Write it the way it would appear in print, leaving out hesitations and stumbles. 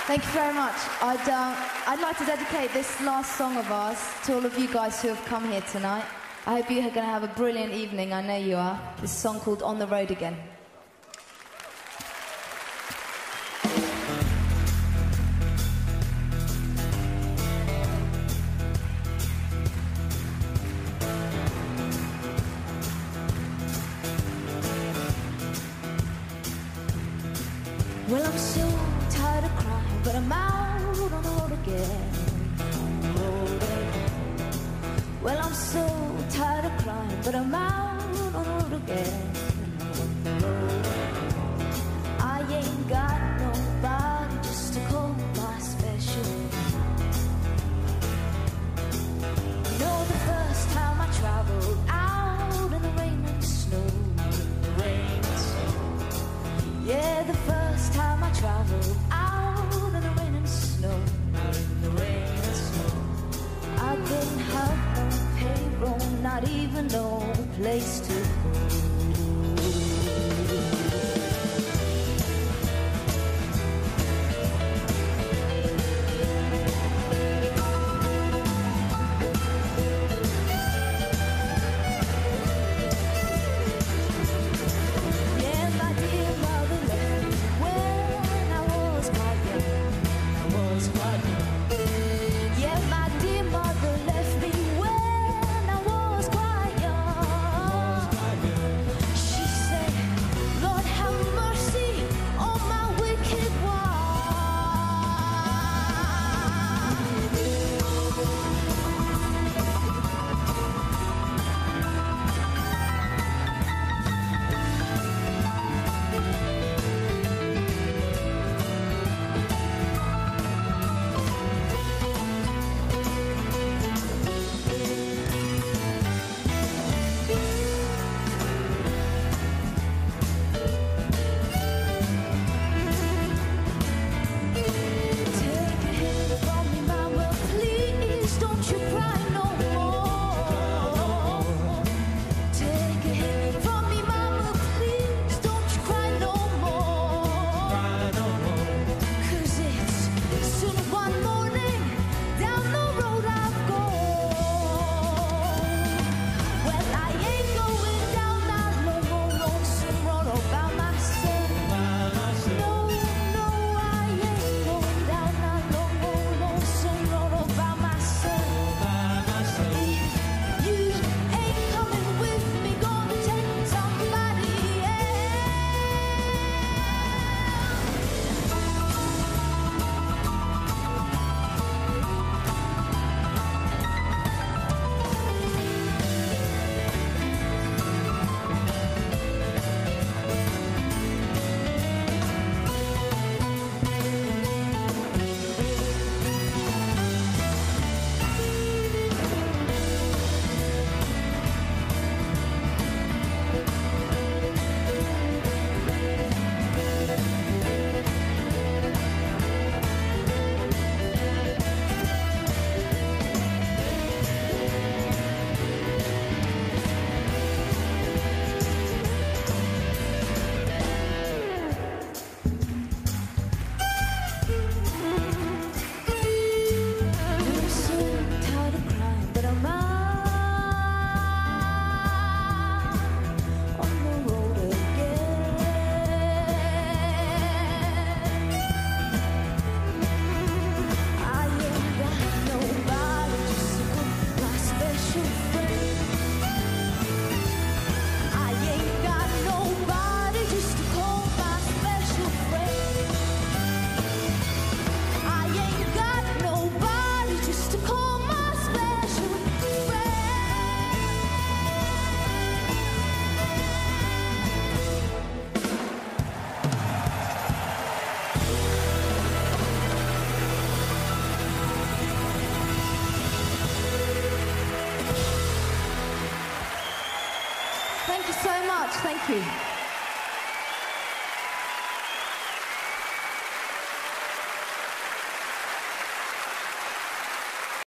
Thank you very much. I'd like to dedicate this last song of ours to all of you guys who have come here tonight. I hope you're going to have a brilliant evening. I know you are. This song called On the Road Again. Well, I'm so tired of crying, but I'm out on the road again. Well, I'm so tired of crying, but I'm out on the road again. I ain't got nobody just to call my special. You know, the first time I traveled out in the rain and snow, yeah, the first time I traveled out in the rain and snow, I didn't have no payroll, not even no place to go. Thank you so much. Thank you.